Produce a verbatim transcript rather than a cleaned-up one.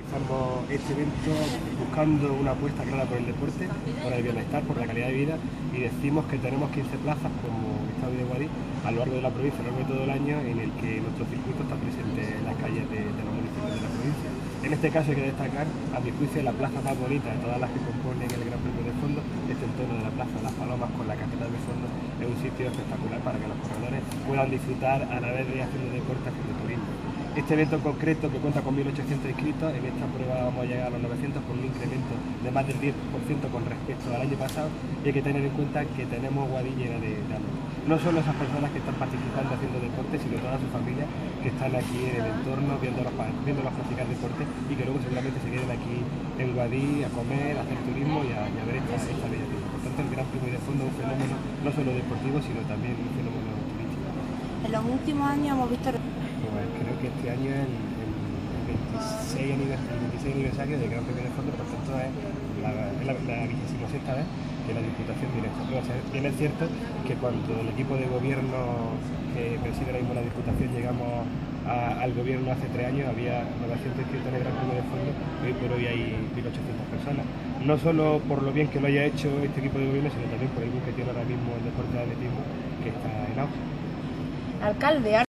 Estamos este evento buscando una apuesta clara por el deporte, por el bienestar, por la calidad de vida, y decimos que tenemos quince plazas como Estadio de Guadix a lo largo de la provincia, a lo largo de todo el año, en el que nuestro circuito está presente en las calles de, de los municipios de la provincia. En este caso hay que destacar, a mi juicio, la plaza más bonita de todas las que componen el Gran Premio de Fondo. Este entorno de la plaza Las Palomas con la catedral de fondo es un sitio espectacular para que los corredores puedan disfrutar a la vez de haciendo deporte, haciendo turismo. Este evento en concreto, que cuenta con mil ochocientos inscritos, en esta prueba vamos a llegar a los novecientos con un incremento de más del diez por ciento con respecto al año pasado, y hay que tener en cuenta que tenemos Guadix llena de, de amigos. No solo esas personas que están participando haciendo deporte, sino todas sus familias que están aquí en el entorno viéndolos, viéndolos practicar deporte y que luego seguramente se queden aquí en Guadix a comer, a hacer turismo y a, y a ver esta, esta bella ciudad. Por tanto, el Gran Premio de Fondo es un fenómeno no solo deportivo, sino también un fenómeno turístico. En los últimos años hemos visto... Pues creo que este año es el, el, veintiséis aniversario, el veintiséis aniversario del Gran Premio de Fondo, por tanto es la, la, la vigésima sexta vez que la Diputación viene. O sea, bien es cierto que cuando el equipo de gobierno que preside ahora mismo la Diputación llegamos a, al gobierno hace tres años, había novecientos inscritos en el Gran Premio de Fondo, y hoy por hoy hay mil ochocientas personas. No solo por lo bien que lo haya hecho este equipo de gobierno, sino también por el boom que tiene ahora mismo el deporte de atletismo, que está en auge. Alcalde,